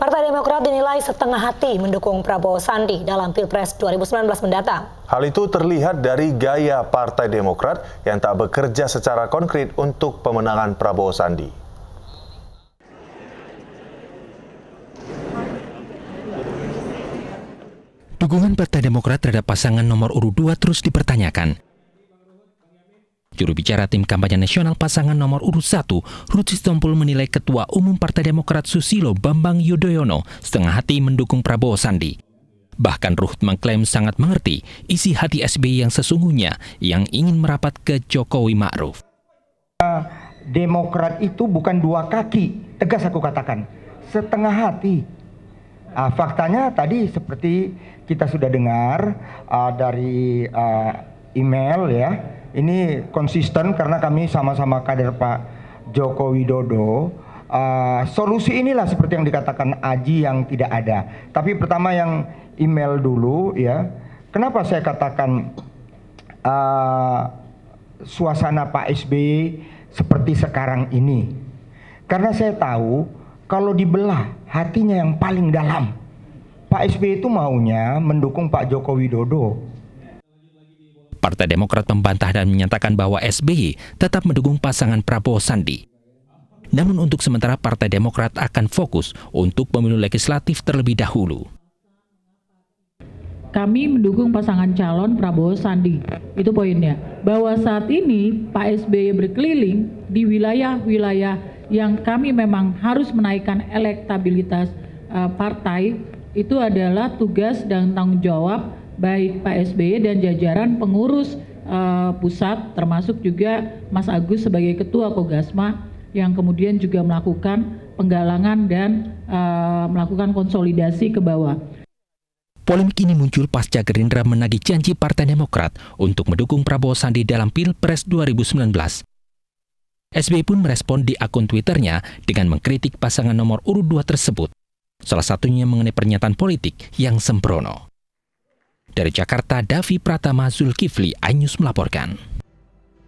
Partai Demokrat dinilai setengah hati mendukung Prabowo Sandi dalam Pilpres 2019 mendatang. Hal itu terlihat dari gaya Partai Demokrat yang tak bekerja secara konkret untuk pemenangan Prabowo Sandi. Dukungan Partai Demokrat terhadap pasangan nomor urut 2 terus dipertanyakan. Juru bicara tim kampanye nasional pasangan nomor urut 1, Ruth Sitompul menilai Ketua Umum Partai Demokrat Susilo Bambang Yudhoyono setengah hati mendukung Prabowo Sandi. Bahkan Ruth mengklaim sangat mengerti isi hati SBY yang sesungguhnya yang ingin merapat ke Jokowi Ma'ruf. Demokrat itu bukan dua kaki, tegas aku katakan, setengah hati. Faktanya tadi seperti kita sudah dengar dari email ya. Ini konsisten karena kami sama-sama kader Pak Joko Widodo. Solusi inilah seperti yang dikatakan Aji yang tidak ada. Tapi pertama yang email dulu ya. Kenapa saya katakan suasana Pak SBY seperti sekarang ini? Karena saya tahu kalau dibelah hatinya yang paling dalam, Pak SBY itu maunya mendukung Pak Joko Widodo. Partai Demokrat membantah dan menyatakan bahwa SBY tetap mendukung pasangan Prabowo Sandi. Namun untuk sementara Partai Demokrat akan fokus untuk pemilu legislatif terlebih dahulu. Kami mendukung pasangan calon Prabowo Sandi, itu poinnya. Bahwa saat ini Pak SBY berkeliling di wilayah-wilayah yang kami memang harus menaikkan elektabilitas partai, itu adalah tugas dan tanggung jawab baik Pak SBY dan jajaran pengurus pusat, termasuk juga Mas Agus sebagai Ketua Kogasma yang kemudian juga melakukan penggalangan dan melakukan konsolidasi ke bawah. Polemik ini muncul pasca Gerindra menagih janji Partai Demokrat untuk mendukung Prabowo Sandi dalam Pilpres 2019. SBY pun merespon di akun Twitternya dengan mengkritik pasangan nomor urut 2 tersebut, salah satunya mengenai pernyataan politik yang sembrono. Dari Jakarta, Davi Pratama Zulkifli, iNews melaporkan.